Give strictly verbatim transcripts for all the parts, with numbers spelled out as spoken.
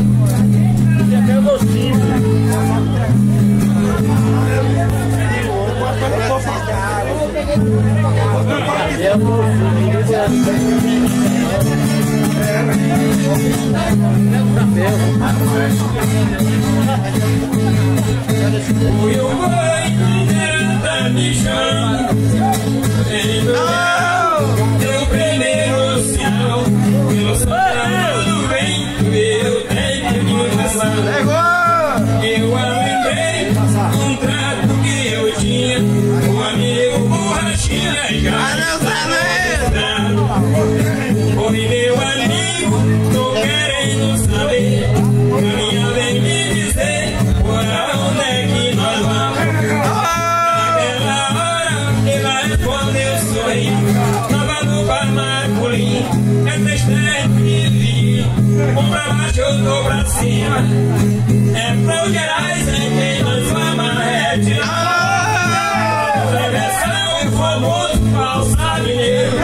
É pro Gerais, é quem nós vamos retirar. Travessão, o famoso falsa mineiro.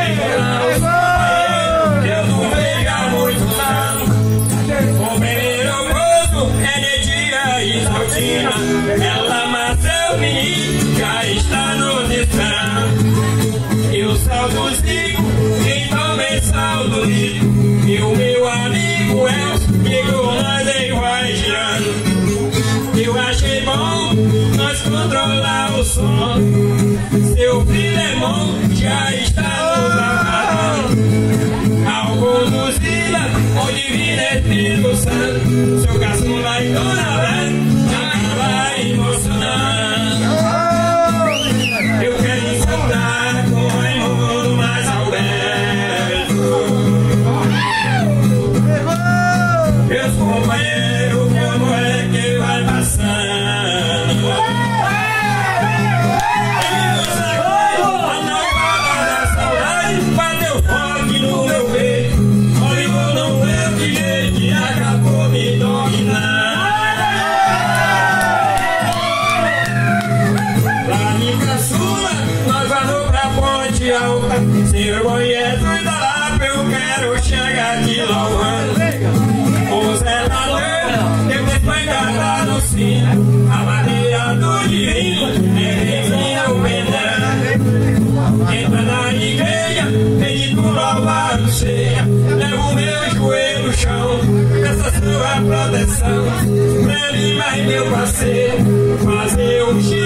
Eu não vejo há muitos anos. O primeiro gozo é de dia e saltina. Ela amassou o menino, já está no destrão. E o sal dos ricos, quem também sal do rico. E o meu amigo Elcio chegou nós aí vai girando. Eu achei bom nós controlar o som. Seu Filemon já está no lavador. Alguns ilha onde vira Espírito Santo. Seu garçom lá em Dona Branca acaba emocionando. Eu quero encantar com o Raimundo mais Alberto. Meus companheiros, como é que vai passando? E no sagrado, a nova da saudade, bateu forte no meu peito. Olhou não veio que jeito e acabou me dominando. Lá em Caçula, nós vamos pra Ponte Alta. Senhor Bonheto e da Lapa, eu quero chegar de louvando. O zelador, depois foi cantar no sino. A madeira do divino, é rezinha o pendão. Entra na igreja, pede tu louvado seja. Leva o meu joelho no chão, peça sua proteção. Pra mim mais meu parceiro, fazer um